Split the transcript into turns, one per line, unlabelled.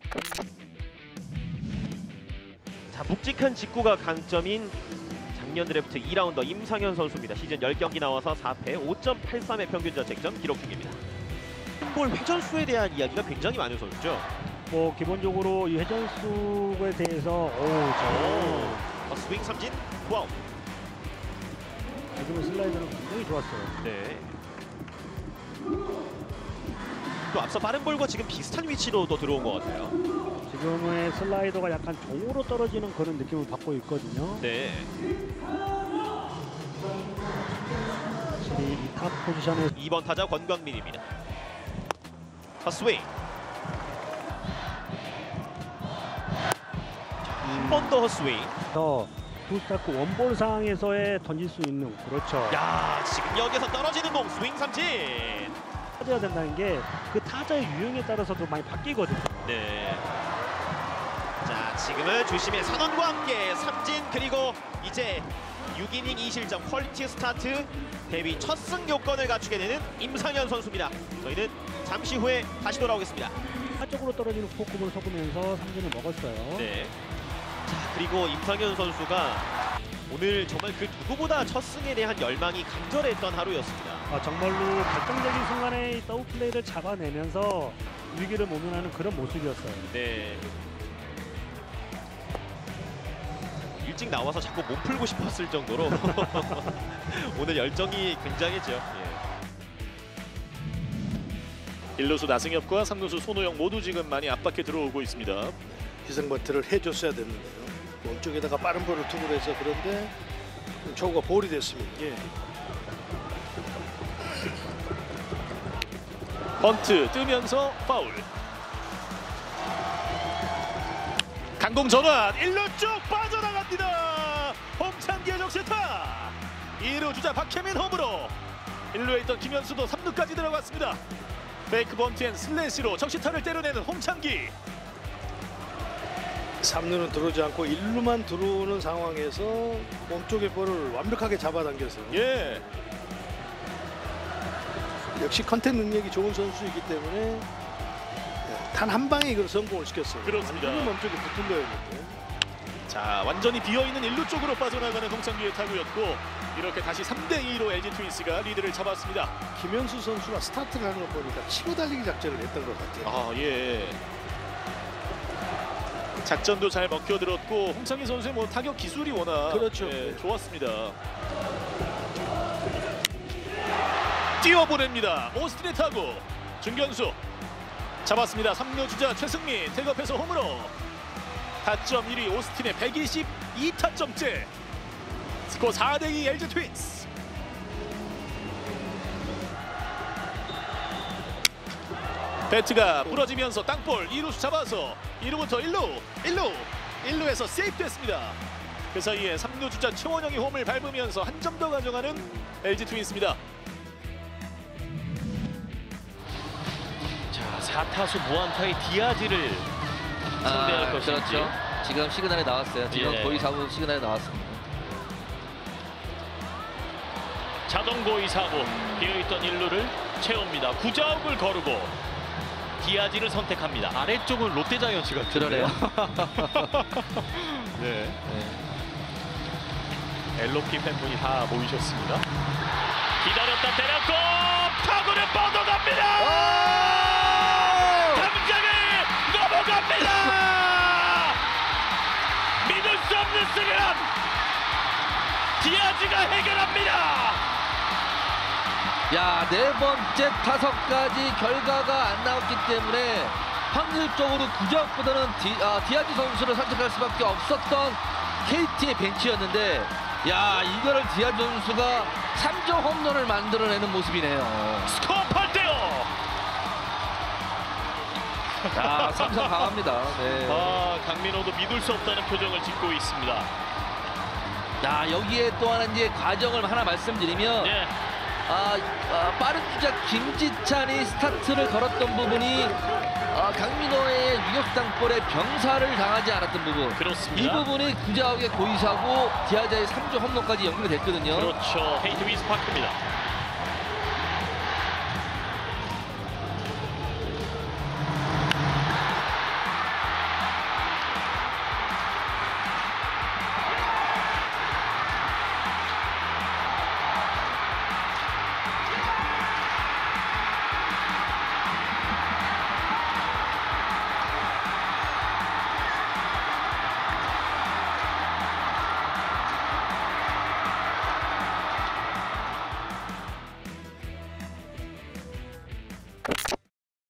자, 묵직한 직구가 강점인 작년 드래프트 2라운더 임상현 선수입니다. 시즌 10경기 나와서 4패 5.83의 평균 자책점 기록 중입니다. 볼 회전수에 대한 이야기가 굉장히 많은 선수죠.
뭐 기본적으로 이 회전수에 대해서
스윙 삼진 와우.
지금은 슬라이더는 굉장히 좋았어요.
네. 또 앞서 빠른 볼과 지금 비슷한 위치로도 들어온 것 같아요.
지금의 슬라이더가 약간 종으로 떨어지는 그런 느낌을 받고 있거든요.
네.
확실히 이 탑 포지션에
2번 타자 권광민입니다. 헛스윙. 한 번 더 헛스윙.
투스타크 원볼 상황에서의 던질 수 있는 그렇죠.
야, 지금 여기서 떨어지는 공 스윙 삼진.
찾아야 된다는 게 그 타자의 유형에 따라서도 많이 바뀌거든요.
네. 자, 지금은 주심의 선언과 함께 삼진, 그리고 이제 6이닝 2실점 퀄리티 스타트 데뷔 첫 승 요건을 갖추게 되는 임상현 선수입니다. 저희는 잠시 후에 다시 돌아오겠습니다.
한쪽으로 떨어지는 포크볼 섞으면서 삼진을 먹었어요.
네. 자, 그리고 임상현 선수가 오늘 정말 그 누구보다 첫 승에 대한 열망이 간절했던 하루였습니다.
정말로 결정적인 순간에 이 더블 플레이를 잡아내면서 위기를 모면하는 그런 모습이었어요.
네. 일찍 나와서 자꾸 몸 풀고 싶었을 정도로 오늘 열정이 굉장했죠. 예.
1루수 나승엽과 3루수 손호영 모두 지금 많이 압박해 들어오고 있습니다.
희생번트를 해줬어야 됐는데요. 몸쪽에다가 빠른 볼을 투구 해서 그런데 초구가 볼이 됐습니다.
예. 번트 뜨면서 파울. 강공 전환 1루 쭉 빠져나갑니다. 홍창기의 적시타. 2루 주자 박혜민 홈으로 1루에 있던 김현수도 3루까지 들어갔습니다. 페이크 번트앤 슬래시로 적시타를 때려내는 홍창기.
3루는 들어오지 않고 1루만 들어오는 상황에서 몸쪽의 볼을 완벽하게 잡아당겨서
예.
역시 컨택 능력이 좋은 선수이기 때문에 단 한 방에 이걸 성공을 시켰어요.
그렇습니다.
완전히 몸쪽에 붙은 거였는데.
자, 완전히 비어있는 1루 쪽으로 빠져나가는 홍창기의 타구였고 이렇게 다시 3대2로 LG 트윈스가 리드를 잡았습니다.
김현수 선수가 스타트를 하는 거 보니까 치고 달리기 작전을 했던 것 같아요.
아, 예. 작전도 잘 먹혀들었고 홍창기 선수의 뭐 타격 기술이 워낙
그렇죠.
예, 좋았습니다. 뛰어보냅니다. 오스틴의 타구. 중견수 잡았습니다. 3루 주자 최승민 태그업해서 홈으로. 타점 1위 오스틴의 122타점째. 스코어 4대2 LG 트윈스. 배트가 부러지면서 땅볼 2루수 잡아서 2루부터 1루에서 세이프됐습니다. 그 사이에 3루 주자 최원영이 홈을 밟으면서 한 점 더 가져가는 LG 트윈스입니다.
자, 4타수 무안타의 디아지를 상대할 것인지.
그렇죠. 지금 시그널에 나왔어요. 지금
예.
고의 사구 시그널에 나왔습니다.
자동 고의 사구 비어있던 1루를 채웁니다. 구자욱을 거르고 디아지를 선택합니다. 아래쪽은 롯데자이언츠 같은데요.
그러네요.
네. LOP 팬분이 다 모이셨습니다. 기다렸다 때렸고 타구를 뻗어갑니다. 담장을 넘어갑니다. 믿을 수 없는 스리런 디아지가 해결합니다.
야, 네 번째 타석까지 결과가 안 나왔기 때문에 확률적으로 구자욱보다는 디아지 선수를 선택할 수밖에 없었던 KT의 벤치였는데, 야, 이거를 디아지 선수가 3점 홈런을 만들어내는 모습이네요.
스코어 8대5.
자, 삼성 강합니다. 네.
강민호도 믿을 수 없다는 표정을 짓고 있습니다.
자, 여기에 또 하나 이제 과정을 하나 말씀드리면,
네.
빠른 주자 김지찬이 스타트를 걸었던 부분이 강민호의 유격 땅볼에 병사를 당하지 않았던 부분.
그렇습니다.
이 부분이 구자욱의 고의사고 디아자의 3점 홈런까지 연결이 됐거든요.
그렇죠. 헤이트 위스 파크입니다.